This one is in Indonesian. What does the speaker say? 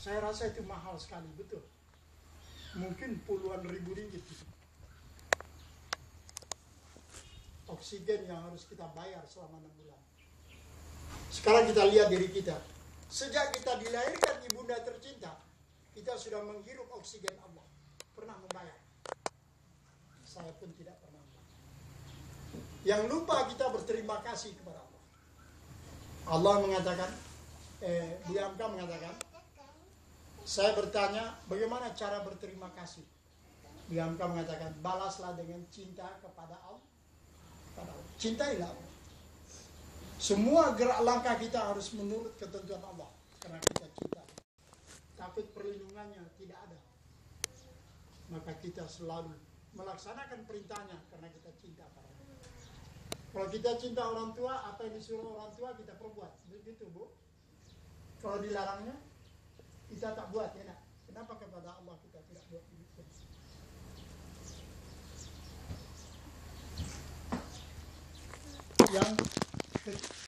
Saya rasa itu mahal sekali, betul. Mungkin puluhan ribu ringgit gitu. Oksigen yang harus kita bayar selama 6 bulan. Sekarang kita lihat diri kita. Sejak kita dilahirkan ibunda tercinta, kita sudah menghirup oksigen Allah. Pernah membayar? Saya pun tidak pernah membayar. Yang lupa kita berterima kasih kepada Allah. Allah mengatakan, Bu Yamka mengatakan, saya bertanya bagaimana cara berterima kasih. Bu Yamka mengatakan, balaslah dengan cinta kepada Allah. Cintailah Allah. Semua gerak langkah kita harus menurut ketentuan Allah, karena kita cinta. Takut perlindungannya tidak ada, maka kita selalu melaksanakan perintahnya karena kita cinta pada Allah. Kalau kita cinta orang tua, apa yang disuruh orang tua kita perbuat, begitu Bu. Kalau dilarangnya kita tak buat, ya nak. Kenapa kepada Allah kita tidak buat begitu? Yang